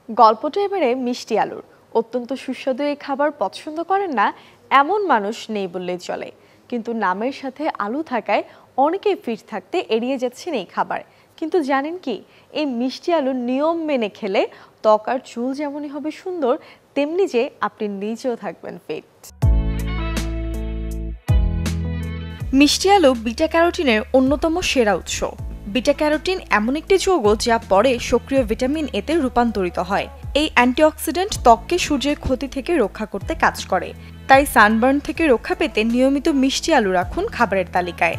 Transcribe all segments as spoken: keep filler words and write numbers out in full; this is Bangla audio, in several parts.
গল্পটা এবারে মিষ্টি আলুর। অত্যন্ত সুস্বাদু এই খাবার পছন্দ করেন না এমন মানুষ নেই বললেই চলে, কিন্তু নামের সাথে আলু থাকায় অনেকেই ফিট থাকতে এড়িয়ে যাচ্ছেন এই খাবার। কিন্তু জানেন কি, এই মিষ্টি আলুর নিয়ম মেনে খেলে ত্বক আর চুল যেমনই হবে সুন্দর, তেমনি যে আপনি নিজেও থাকবেন ফিট। মিষ্টি আলু বিটা ক্যারোটিনের অন্যতম সেরা উৎস। বিটা ক্যারোটিন এমন একটি যৌগ যা পরে সক্রিয় ভিটামিন এতে রূপান্তরিত হয়। এই অ্যান্টিঅক্সিডেন্ট ত্বককে সূর্যের ক্ষতি থেকে রক্ষা করতে কাজ করে। তাই সানবার্ন থেকে রক্ষা পেতে নিয়মিত মিষ্টি আলু রাখুন খাবারের তালিকায়।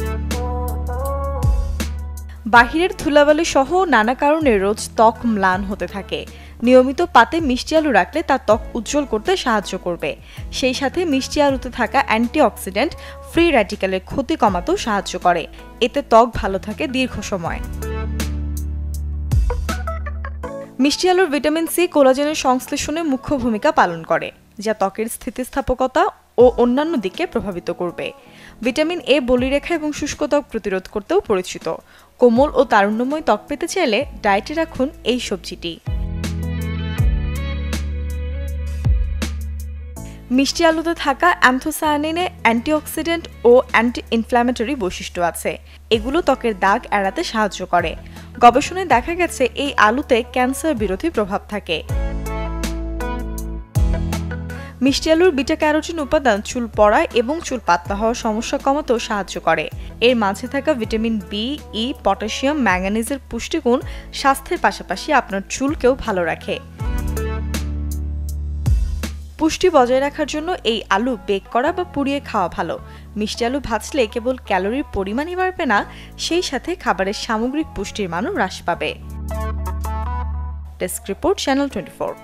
বাহিরের ধুলাবালি সহ নানা কারণে রোজ ত্বক ম্লান হতে থাকে। নিয়মিত পাতে মিষ্টি আলু রাখলে তা ত্বক উজ্জ্বল করতে সাহায্য করবে। সেই সাথে মিষ্টি আলুতে থাকা অ্যান্টিঅক্সিডেন্ট ফ্রি র্যাডিক্যালের ক্ষতি কমাতেও সাহায্য করে। এতে ত্বক ভালো থাকে দীর্ঘ সময়। মিষ্টি আলুর ভিটামিন সি কোলাজেনের সংশ্লেষণে মুখ্য ভূমিকা পালন করে, যা ত্বকের স্থিতিস্থাপকতা ও অন্যান্য দিকে প্রভাবিত করবে। ভিটামিন এ বলিরেখা এবং শুষ্ক ত্বক প্রতিরোধ করতেও পরিচিত। কোমল ও তারুণ্যময় ত্বক পেতে চাইলে ডায়েটে রাখুন এই সবজিটি। মিষ্টি আলুতে থাকা অ্যান্থোসায়ানিনে অ্যান্টিঅক্সিডেন্ট ও অ্যান্টি ইনফ্ল্যামেটরি বৈশিষ্ট্য আছে। এগুলো ত্বকের দাগ এড়াতে সাহায্য করে। গবেষণায় দেখা গেছে এই আলুতে ক্যান্সার বিরোধী প্রভাব থাকে। মিষ্টি আলুর বিটা ক্যারোটিন উপাদান চুল পড়া এবং চুল পাতলা হওয়ার সমস্যা কমাতেও সাহায্য করে। এর মাঝে থাকা ভিটামিন বি, ই, পটাশিয়াম, ম্যাঙ্গানিজের পুষ্টিগুণ স্বাস্থ্যের পাশাপাশি আপনার চুলকেও ভালো রাখে। পুষ্টি বজায় রাখার জন্য এই আলু বেক করা বা পুড়িয়ে খাওয়া ভালো। মিষ্টি আলু ভাজলে কেবল ক্যালোরির পরিমাণই বাড়বে না, সেই সাথে খাবারের সামগ্রিক পুষ্টির মানও হ্রাস পাবে। Desk report, channel twenty four.